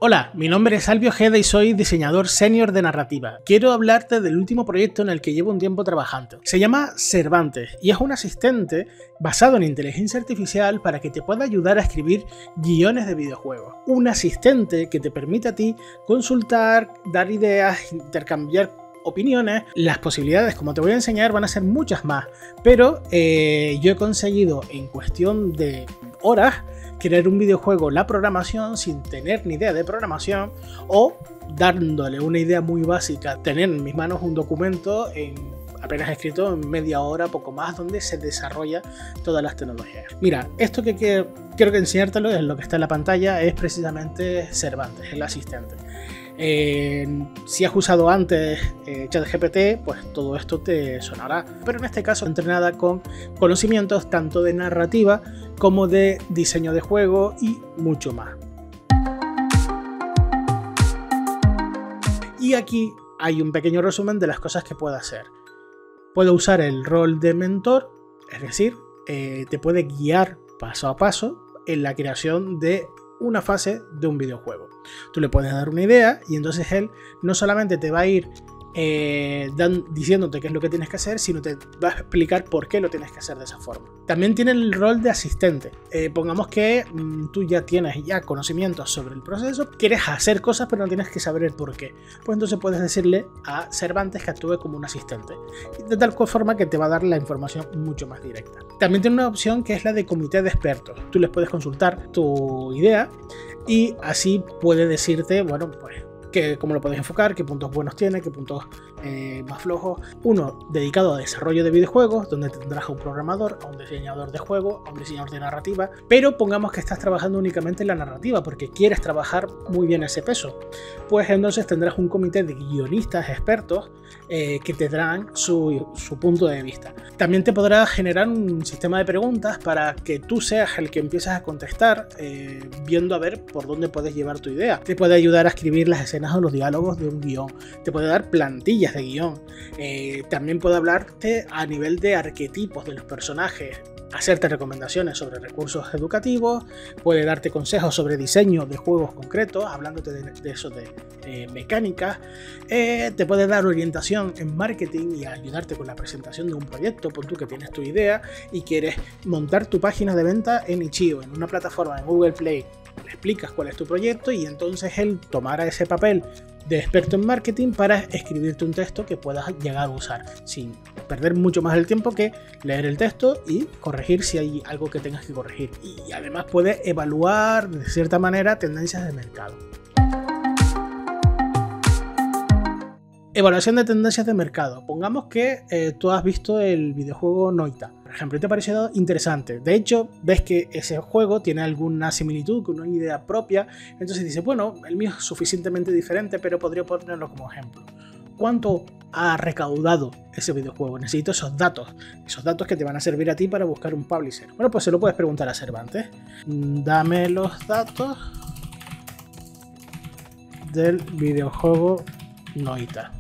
Hola, mi nombre es Albio Ojeda y soy diseñador senior de narrativa. Quiero hablarte del último proyecto en el que llevo un tiempo trabajando. Se llama Cervantes y es un asistente basado en inteligencia artificial para que te pueda ayudar a escribir guiones de videojuegos. Un asistente que te permite a ti consultar, dar ideas, intercambiar opiniones. Las posibilidades, como te voy a enseñar, van a ser muchas más, pero yo he conseguido en cuestión de horas crear un videojuego, la programación sin tener ni idea de programación, o dándole una idea muy básica, tener en mis manos un documento apenas escrito en media hora, poco más, donde se desarrolla todas las tecnologías. Mira, esto que quiero enseñártelo, es lo que está en la pantalla, es precisamente Cervantes, el asistente. Si has usado antes ChatGPT, pues todo esto te sonará, pero en este caso entrenada con conocimientos tanto de narrativa como de diseño de juego y mucho más. Y aquí hay un pequeño resumen de las cosas que puede hacer. Puede usar el rol de mentor, es decir, te puede guiar paso a paso en la creación de una fase de un videojuego. Tú le puedes dar una idea y entonces él no solamente te va a ir diciéndote qué es lo que tienes que hacer, sino te va a explicar por qué lo tienes que hacer de esa forma. También tiene el rol de asistente. Pongamos que tú ya tienes conocimientos sobre el proceso, quieres hacer cosas pero no tienes que saber el por qué. Pues entonces puedes decirle a Cervantes que actúe como un asistente, de tal forma que te va a dar la información mucho más directa. También tiene una opción que es la de comité de expertos. Tú les puedes consultar tu idea y así puede decirte, bueno, pues cómo lo puedes enfocar, qué puntos buenos tiene, qué puntos más flojos. Uno dedicado a desarrollo de videojuegos, donde tendrás a un programador, a un diseñador de juego, a un diseñador de narrativa, pero pongamos que estás trabajando únicamente en la narrativa porque quieres trabajar muy bien ese peso. Pues entonces tendrás un comité de guionistas expertos que te darán su punto de vista. También te podrá generar un sistema de preguntas para que tú seas el que empieces a contestar, viendo a ver por dónde puedes llevar tu idea. Te puede ayudar a escribir las escenas o los diálogos de un guión. Te puede dar plantillas de guión. También puede hablarte a nivel de arquetipos de los personajes, hacerte recomendaciones sobre recursos educativos, puede darte consejos sobre diseño de juegos concretos, hablándote de eso de mecánicas, te puede dar orientación en marketing y ayudarte con la presentación de un proyecto. Pon tú que tienes tu idea y quieres montar tu página de venta en Itch.io, en una plataforma en Google Play, le explicas cuál es tu proyecto y entonces él tomará ese papel de experto en marketing para escribirte un texto que puedas llegar a usar sin perder mucho más el tiempo que leer el texto y corregir si hay algo que tengas que corregir. Y además puede evaluar de cierta manera tendencias de mercado. Evaluación de tendencias de mercado. Pongamos que tú has visto el videojuego Noita, por ejemplo, y te ha parecido interesante. De hecho, ves que ese juego tiene alguna similitud con una idea propia. Entonces dices, bueno, el mío es suficientemente diferente, pero podría ponerlo como ejemplo. ¿Cuánto ha recaudado ese videojuego? Necesito esos datos que te van a servir a ti para buscar un publisher. Bueno, pues se lo puedes preguntar a Cervantes. Dame los datos del videojuego Noita.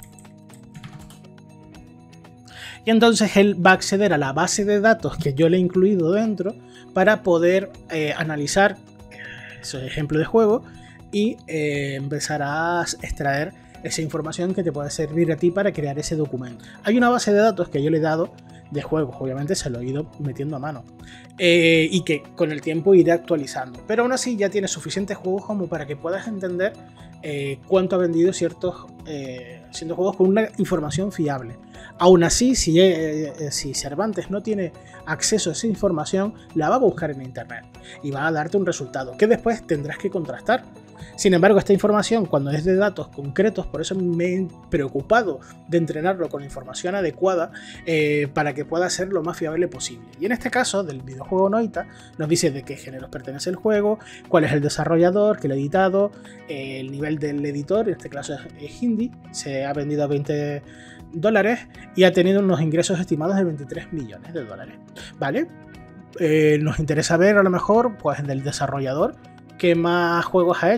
Y entonces él va a acceder a la base de datos que yo le he incluido dentro para poder analizar esos ejemplos de juego y empezar a extraer esa información que te puede servir a ti para crear ese documento. Hay una base de datos que yo le he dado de juegos, obviamente se lo he ido metiendo a mano y que con el tiempo iré actualizando, pero aún así ya tiene suficientes juegos como para que puedas entender cuánto ha vendido ciertos juegos con una información fiable. Aún así, si Cervantes no tiene acceso a esa información, la va a buscar en internet y va a darte un resultado que después tendrás que contrastar. Sin embargo, esta información, cuando es de datos concretos, por eso me he preocupado de entrenarlo con información adecuada para que pueda ser lo más fiable posible. Y en este caso, del videojuego Noita, nos dice de qué géneros pertenece el juego, cuál es el desarrollador, que lo ha editado, el nivel del editor, en este caso es Hindi, se ha vendido a $20 y ha tenido unos ingresos estimados de $23 millones. ¿Vale? Nos interesa ver a lo mejor pues del desarrollador qué más juegos ha hecho.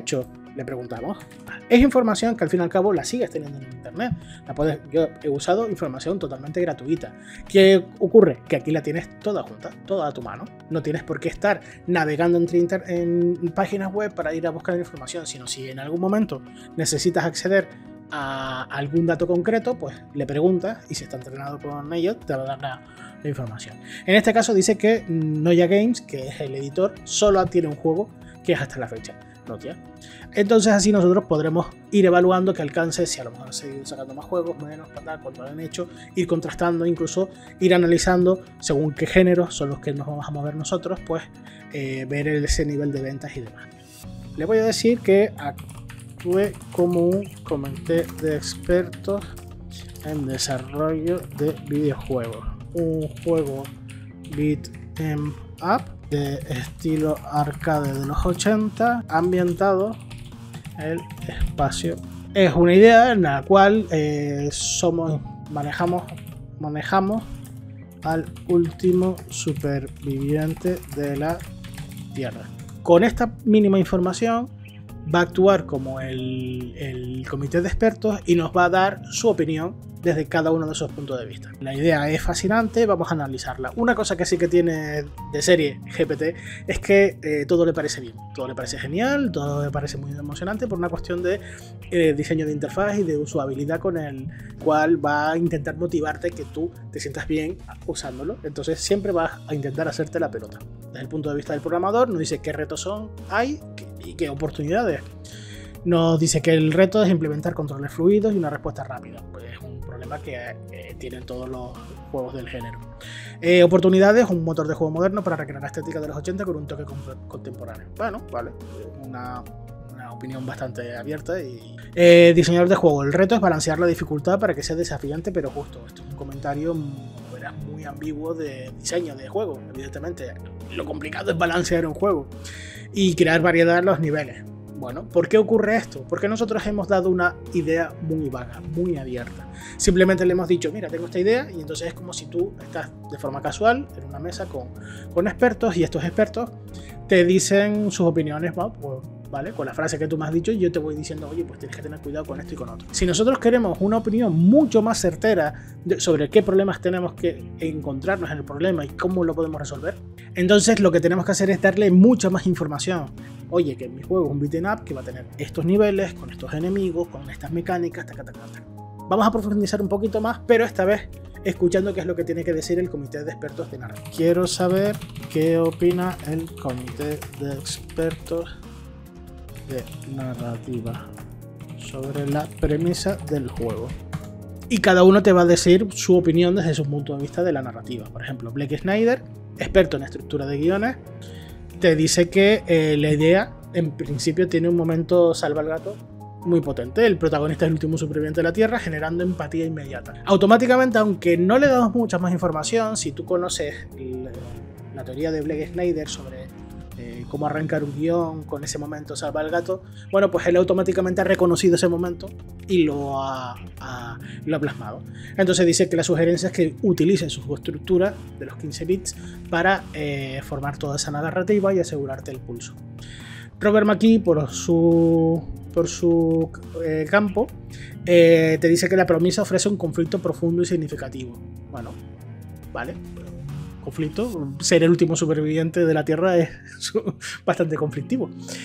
Le preguntamos. Es información que al fin y al cabo la sigues teniendo en internet. Yo he usado información totalmente gratuita. ¿Qué ocurre? Que aquí la tienes toda junta, toda a tu mano. No tienes por qué estar navegando en páginas web para ir a buscar información, sino si en algún momento necesitas acceder a algún dato concreto, pues le preguntas y si está entrenado con ello, te va a dar la información. En este caso dice que Noya Games, que es el editor, solo tiene un juego que es hasta la fecha. Nokia. Entonces así nosotros podremos ir evaluando qué alcance, si a lo mejor seguir sacando más juegos, menos, cuánto han hecho, ir contrastando, incluso ir analizando según qué géneros son los que nos vamos a mover nosotros, pues ver ese nivel de ventas y demás. Le voy a decir que actúe como un comité de expertos en desarrollo de videojuegos. Un juego beat 'em up de estilo arcade de los 80, ambientado el espacio. Es una idea en la cual manejamos al último superviviente de la Tierra. Con esta mínima información va a actuar como el comité de expertos y nos va a dar su opinión desde cada uno de esos puntos de vista. La idea es fascinante, vamos a analizarla. Una cosa que sí que tiene de serie GPT es que todo le parece bien, todo le parece genial, todo le parece muy emocionante por una cuestión de diseño de interfaz y de usabilidad, con el cual va a intentar motivarte que tú te sientas bien usándolo. Entonces siempre vas a intentar hacerte la pelota. Desde el punto de vista del programador nos dice qué retos hay y qué oportunidades. Nos dice que el reto es implementar controles fluidos y una respuesta rápida. Pues es un problema que tienen todos los juegos del género. Oportunidades, un motor de juego moderno para recrear la estética de los 80 con un toque contemporáneo. Bueno, vale, una opinión bastante abierta. Y diseñador de juego, el reto es balancear la dificultad para que sea desafiante pero justo. Esto es un comentario muy ambiguo de diseño de juego. Evidentemente, lo complicado es balancear un juego y crear variedad en los niveles. Bueno, ¿por qué ocurre esto? Porque nosotros hemos dado una idea muy vaga, muy abierta. Simplemente le hemos dicho, mira, tengo esta idea, y entonces es como si tú estás de forma casual en una mesa con expertos, y estos expertos te dicen sus opiniones, pues, ¿vale? Con la frase que tú me has dicho, yo te voy diciendo, oye, pues tienes que tener cuidado con esto y con otro. Si nosotros queremos una opinión mucho más certera sobre qué problemas tenemos que encontrarnos en el problema y cómo lo podemos resolver, entonces lo que tenemos que hacer es darle mucha más información. Oye, que mi juego es un beat'em up que va a tener estos niveles, con estos enemigos, con estas mecánicas, Vamos a profundizar un poquito más, pero esta vez escuchando qué es lo que tiene que decir el comité de expertos de narrativa. Quiero saber qué opina el comité de expertos de narrativa sobre la premisa del juego. Y cada uno te va a decir su opinión desde su punto de vista de la narrativa. Por ejemplo, Blake Snyder, experto en estructura de guiones, te dice que la idea, en principio, tiene un momento salva al gato muy potente. El protagonista es el último superviviente de la Tierra, generando empatía inmediata. Automáticamente, aunque no le damos mucha más información, si tú conoces la teoría de Blake Snyder sobre cómo arrancar un guión con ese momento salva al gato, bueno, pues él automáticamente ha reconocido ese momento y lo ha plasmado. Entonces dice que la sugerencia es que utilicen su estructura de los 15 bits para formar toda esa narrativa y asegurarte el pulso. Robert McKee, por su campo, te dice que la premisa ofrece un conflicto profundo y significativo. Bueno, vale. Conflicto, ser el último superviviente de la Tierra es bastante conflictivo.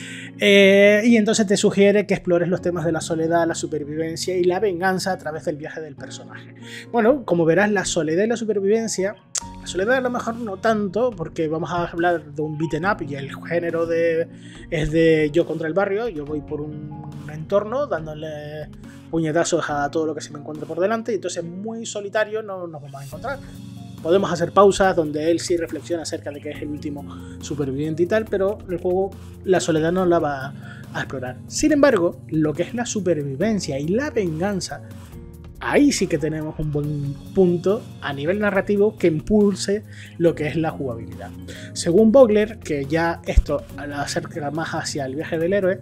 Y entonces te sugiere que explores los temas de la soledad, la supervivencia y la venganza a través del viaje del personaje. Bueno, como verás, la soledad y la supervivencia, la soledad a lo mejor no tanto, porque vamos a hablar de un beat'em up y el género es de yo contra el barrio. Yo voy por un entorno dándole puñetazos a todo lo que se me encuentre por delante, y entonces muy solitario no nos vamos a encontrar. Podemos hacer pausas donde él sí reflexiona acerca de que es el último superviviente y tal, pero el juego la soledad no la va a explorar. Sin embargo, lo que es la supervivencia y la venganza, ahí sí que tenemos un buen punto a nivel narrativo que impulse lo que es la jugabilidad. Según Vogler, que ya esto la acerca más hacia el viaje del héroe,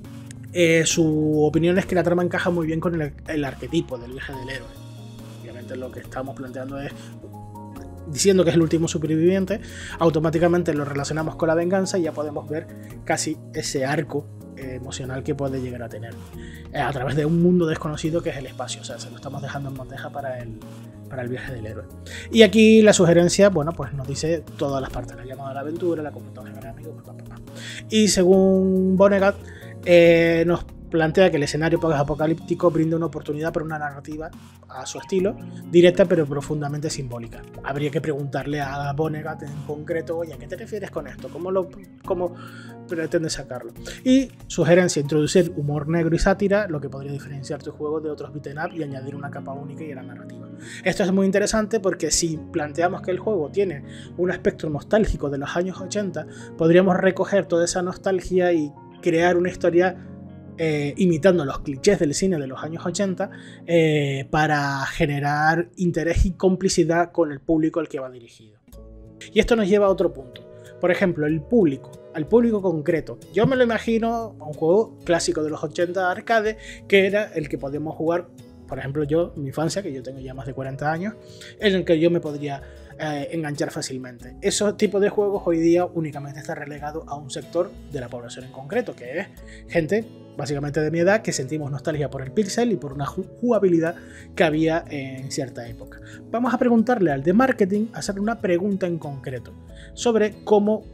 su opinión es que la trama encaja muy bien con el arquetipo del viaje del héroe. Obviamente lo que estamos planteando es, diciendo que es el último superviviente, automáticamente lo relacionamos con la venganza y ya podemos ver casi ese arco emocional que puede llegar a tener a través de un mundo desconocido que es el espacio. O sea, se lo estamos dejando en bandeja para el viaje del héroe. Y aquí la sugerencia, bueno, pues nos dice todas las partes: la llamada a la aventura, la computación de amigos, y según Vonnegut, nos plantea que el escenario post-apocalíptico brinda una oportunidad para una narrativa a su estilo, directa pero profundamente simbólica. Habría que preguntarle a Vonnegut en concreto: oye, ¿a qué te refieres con esto? ¿Cómo pretendes sacarlo? Y sugerencia: introducir humor negro y sátira, lo que podría diferenciar tu juego de otros beat'em up y añadir una capa única y a la narrativa. Esto es muy interesante porque si planteamos que el juego tiene un aspecto nostálgico de los años 80, podríamos recoger toda esa nostalgia y crear una historia imitando los clichés del cine de los años 80 para generar interés y complicidad con el público al que va dirigido. Y esto nos lleva a otro punto. Por ejemplo, al público concreto. Yo me lo imagino un juego clásico de los 80 arcade, que era el que podíamos jugar, por ejemplo, yo, en mi infancia, que yo tengo ya más de 40 años, en el que yo me podría enganchar fácilmente. Esos tipos de juegos hoy día únicamente está relegado a un sector de la población en concreto, que es gente básicamente de mi edad, que sentimos nostalgia por el pixel y por una jugabilidad que había en cierta época. Vamos a preguntarle al de marketing, hacerle una pregunta en concreto sobre cómo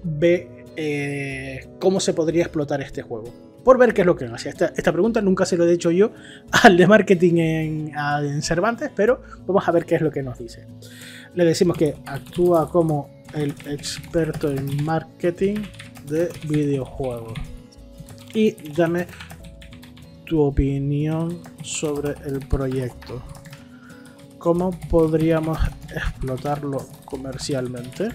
ve cómo se podría explotar este juego, por ver qué es lo que hace. Esta pregunta nunca se lo he hecho yo al de marketing en Cervantes, pero vamos a ver qué es lo que nos dice. Le decimos que actúa como el experto en marketing de videojuegos y dame tu opinión sobre el proyecto. ¿Cómo podríamos explotarlo comercialmente?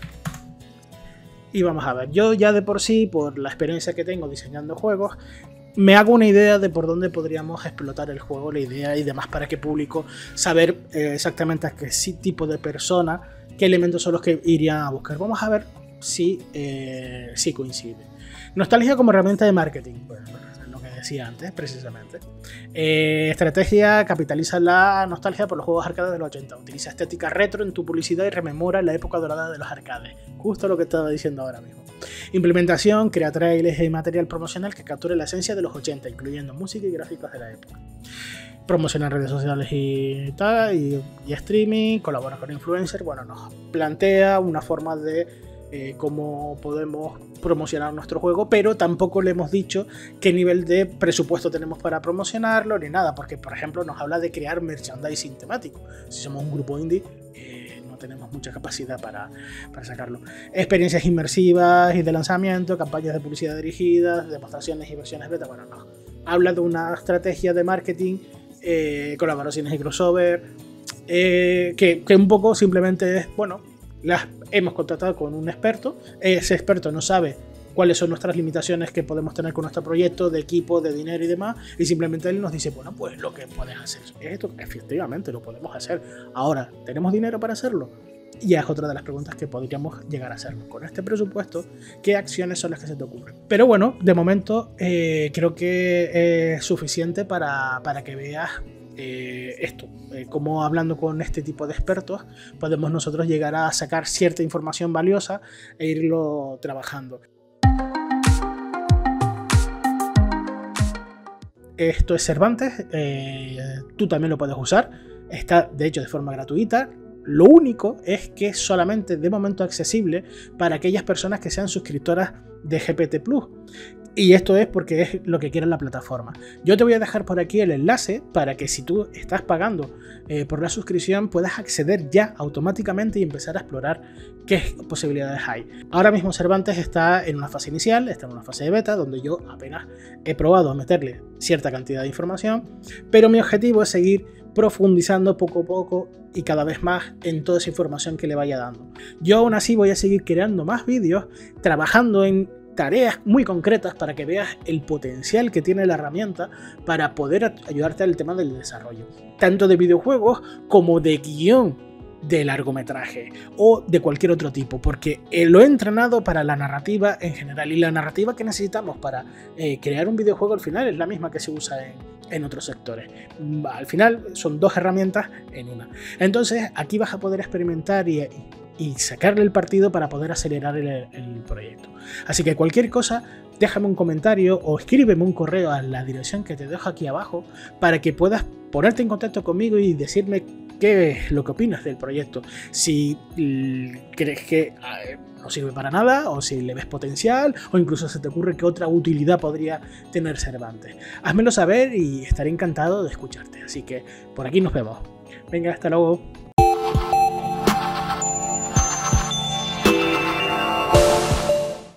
Y vamos a ver, yo ya de por sí, por la experiencia que tengo diseñando juegos, me hago una idea de por dónde podríamos explotar el juego, la idea y demás, para qué público, saber exactamente a qué tipo de persona, qué elementos son los que irían a buscar. Vamos a ver si coincide. Nostalgia como herramienta de marketing, pues, lo que decía antes, precisamente. Estrategia: capitaliza la nostalgia por los juegos arcades de los 80. Utiliza estética retro en tu publicidad y rememora la época dorada de los arcades. Justo lo que estaba diciendo ahora mismo. Implementación: crea trailers y material promocional que capture la esencia de los 80, incluyendo música y gráficos de la época. Promociona en redes sociales y streaming, colabora con influencers. Bueno, nos plantea una forma de cómo podemos promocionar nuestro juego, pero tampoco le hemos dicho qué nivel de presupuesto tenemos para promocionarlo ni nada, porque por ejemplo nos habla de crear merchandising temático. Si somos un grupo indie, no tenemos mucha capacidad para sacarlo. Experiencias inmersivas y de lanzamiento, campañas de publicidad dirigidas, demostraciones y versiones beta. Bueno, no. Habla de una estrategia de marketing, colaboraciones y crossover, que un poco simplemente es, bueno, las hemos contratado con un experto, ese experto no sabe cuáles son nuestras limitaciones que podemos tener con nuestro proyecto, de equipo, de dinero y demás, y simplemente él nos dice, bueno, pues lo que puedes hacer es esto. Efectivamente lo podemos hacer. Ahora, ¿tenemos dinero para hacerlo? Y es otra de las preguntas que podríamos llegar a hacernos. Con este presupuesto, ¿qué acciones son las que se te ocurren? Pero bueno, de momento creo que es suficiente para que veas esto, como hablando con este tipo de expertos podemos nosotros llegar a sacar cierta información valiosa e irlo trabajando. Esto es Cervantes, tú también lo puedes usar, está de hecho de forma gratuita. Lo único es que es solamente de momento accesible para aquellas personas que sean suscriptoras de GPT Plus. Y esto es porque es lo que quiere la plataforma. Yo te voy a dejar por aquí el enlace para que si tú estás pagando por la suscripción puedas acceder ya automáticamente y empezar a explorar qué posibilidades hay. Ahora mismo Cervantes está en una fase inicial, está en una fase de beta donde yo apenas he probado a meterle cierta cantidad de información, pero mi objetivo es seguir profundizando poco a poco y cada vez más en toda esa información que le vaya dando. Yo aún así voy a seguir creando más vídeos, trabajando en tareas muy concretas para que veas el potencial que tiene la herramienta para poder ayudarte al tema del desarrollo, tanto de videojuegos como de guión de largometraje o de cualquier otro tipo, porque lo he entrenado para la narrativa en general, y la narrativa que necesitamos para crear un videojuego al final es la misma que se usa en otros sectores. Al final son dos herramientas en una. Entonces aquí vas a poder experimentar y sacarle el partido para poder acelerar el proyecto. Así que cualquier cosa, déjame un comentario o escríbeme un correo a la dirección que te dejo aquí abajo para que puedas ponerte en contacto conmigo y decirme qué es lo que opinas del proyecto. Si crees que no sirve para nada, o si le ves potencial, o incluso se te ocurre que otra utilidad podría tener Cervantes. Házmelo saber y estaré encantado de escucharte. Así que por aquí nos vemos. Venga, hasta luego.